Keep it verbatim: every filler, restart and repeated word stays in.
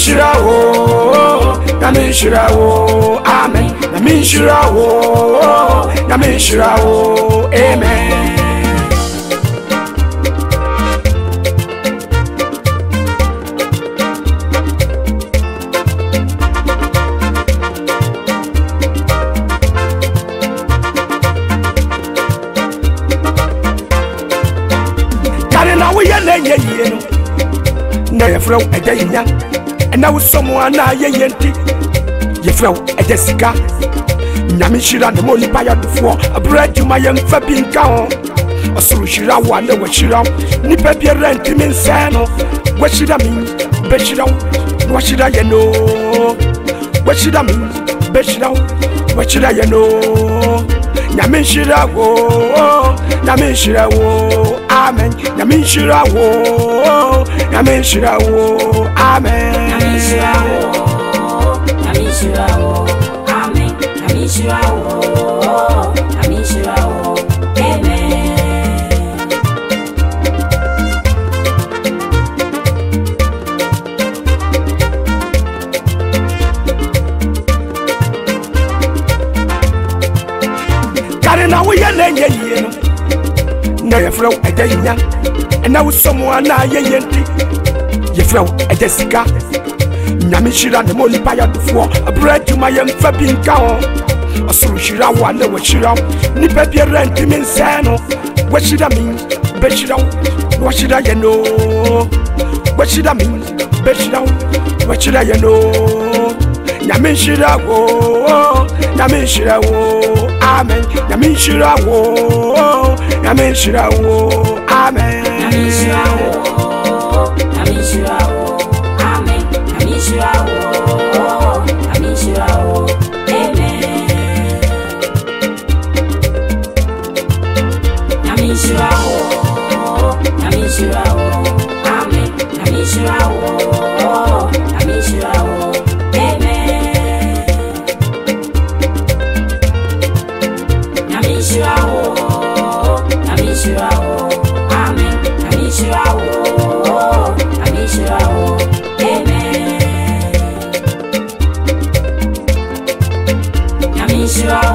Nhyira wo, Nyame Nhyira wo, amen. Nyame Nhyira wo, Nyame Nhyira wo, amen. Na yefrɛ ɛda yinya ɛna wo somo na yeye nti yefrɛ ɛda sika Nyame Nhyira ne mo nipa yadofo abra dwuma yemfa bi nka ho ɔsoro hyira wo na wɔhyira nipa bi rent mi nsa no wɔhyira mi bɛhyira wo wɔhyira ye no wɔhyira mi bɛhyira wo wɔhyira ye no Nyame Nhyira wo, Nyame Nhyira wo, amen. Nyame Nhyira wo, Nyame Nhyira wo, amen. Nyame Nhyira wo, Nyame Nhyira wo, amen. Nyame Nhyira wo, Nyame Nhyira wo, amen. Na we ya na ye ye no na ye frɛ ɛda yinya ɛna wo somo na ye ye nti ye frɛ ɛda sika Nyame Nhyira ne mo nipa yadofo abra dwuma yemfa bi nka ho ɔsoro hyira wo na wɔhyira nipa bi rent mi nsa no wɔhyira mi bɛhyira wo wɔhyira ye no wɔhyira mi bɛhyira wo wɔhyira ye no Nyame Nhyira wo, Nyame Nhyira wo, amen. Nyame Nhyira wo, Nyame Nhyira wo, amen. Nyame Nhyira wo, Nyame Nhyira wo, amen. Nyame Nhyira wo, Nyame Nhyira wo, amen. Nyame Nhyira wo, Nyame Nhyira wo, amen. Nyame Nhyira wo, Nyame Nhyira wo, amen. Nyame Nhyira wo, Nyame Nhyira wo, amen. Nyame Nhyira wo, Nyame Nhyira wo, amen. Nyame Nhyira